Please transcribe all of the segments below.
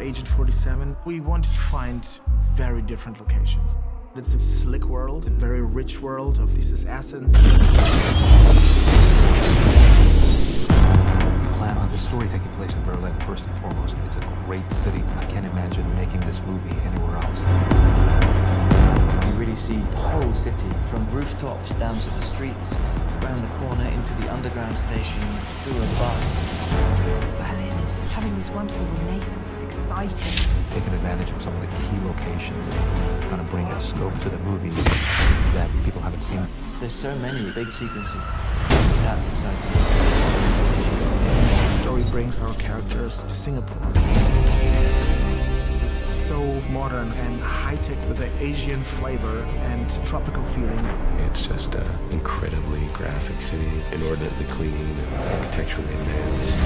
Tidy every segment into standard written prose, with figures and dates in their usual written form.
Agent 47, we wanted to find very different locations. It's a slick world, a very rich world of these assassins. We plan on the story taking place in Berlin first and foremost. It's a great city. I can't imagine making this movie anywhere else. You really see the whole city, from rooftops down to the streets, around the corner into the underground station, through a bus. Berlin is having this wonderful renaissance. It's exciting. We've taken advantage of some of the key locations and kind of bring a scope to the movie that people haven't seen. There's so many big sequences. That's exciting. The story brings our characters to Singapore. It's so modern and high-tech with an Asian flavor and tropical feeling. It's just an incredibly graphic city, inordinately clean, architecturally advanced.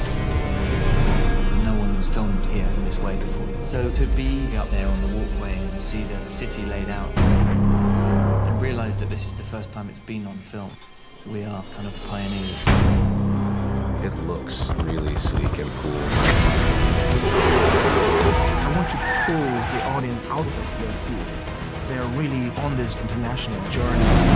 No one was filmed here in this way before. So to be up there on the walkway and see the city laid out and realize that this is the first time it's been on film, we are kind of pioneers. It looks really sleek and cool. I want to pull the audience out of their seat. They're really on this international journey.